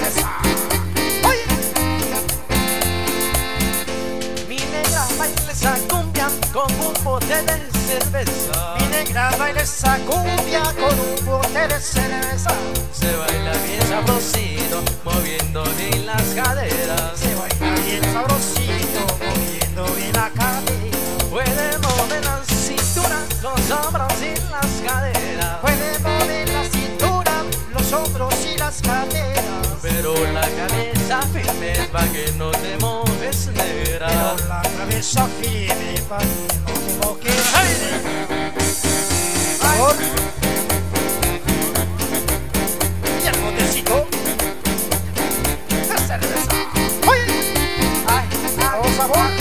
cerveza. Oye, mi negra baila esa cumbia con un bote de cerveza. Mi negra baila esa cumbia con un bote de cerveza. Se baila bien sabrosito, moviendo bien las caderas. Se baila bien sabrosito, moviendo bien la cadera. Puede mover la cintura, los hombros y las caderas. Puede mover la cintura, los hombros y las caderas. Pero la cabeza firme pa' que no te mojes, negra. Pero la cabeza firme pa' que no te mojes. Sabor. Y el botecito de cerveza. ¡Oye! ¡Ay! ¡Oh, sabor!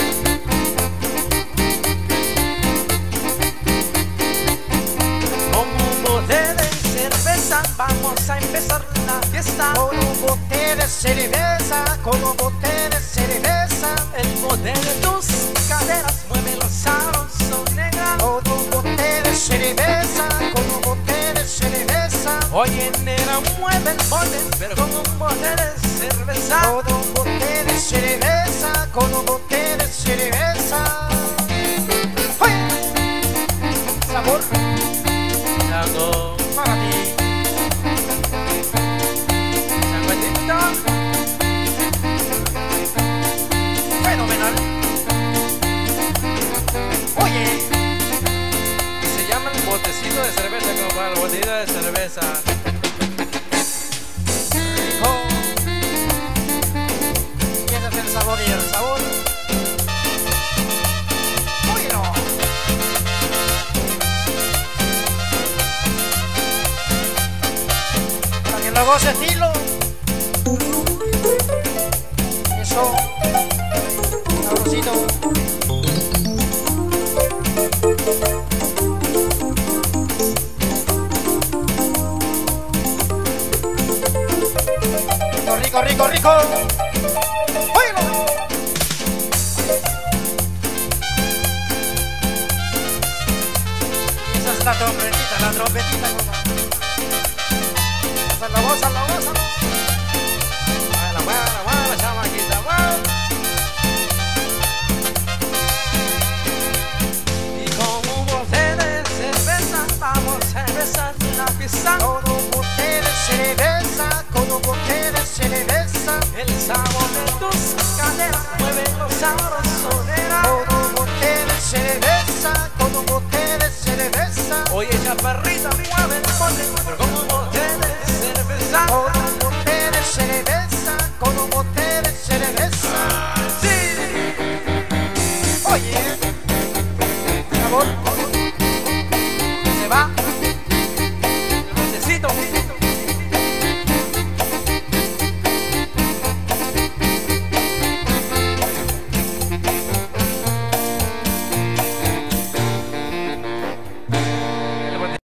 Con un bote de cerveza vamos a empezar la fiesta. Con un bote de cerveza, con un bote de cerveza. El bote de tus caderas mueve los sabroso, negra. Con un bote de cerveza, con un bote de cerveza. Oye, negra, mueve el bote, pero con un bote de cerveza. Con un bote de cerveza, con un bote de cerveza. ¡Oye! Sabor Chango, para ti. changuetito, Fenomenal. Oye, y se llama el botecito de cerveza, como para la botella de cerveza. rico. Y ese es el sabor y el sabor. Óyelo. Para que lo goce estilo. Eso. Sabrosito. Rico, rico, rico. Óyelo. Esa es la trompetita, compa. Gózalo, gózalo, gózalo. Muela, chamaquita, muela. Y con un bote de cerveza vamos a empezar la fiesta. Con un bote de cerveza, con un bote de cerveza. El sabor de tus caderas mueve los sabrosos, negra. Con un bote de cerveza, con un bote de cerveza. Oye, chaparrita, mueve el bote, pero con un bote de cerveza. Con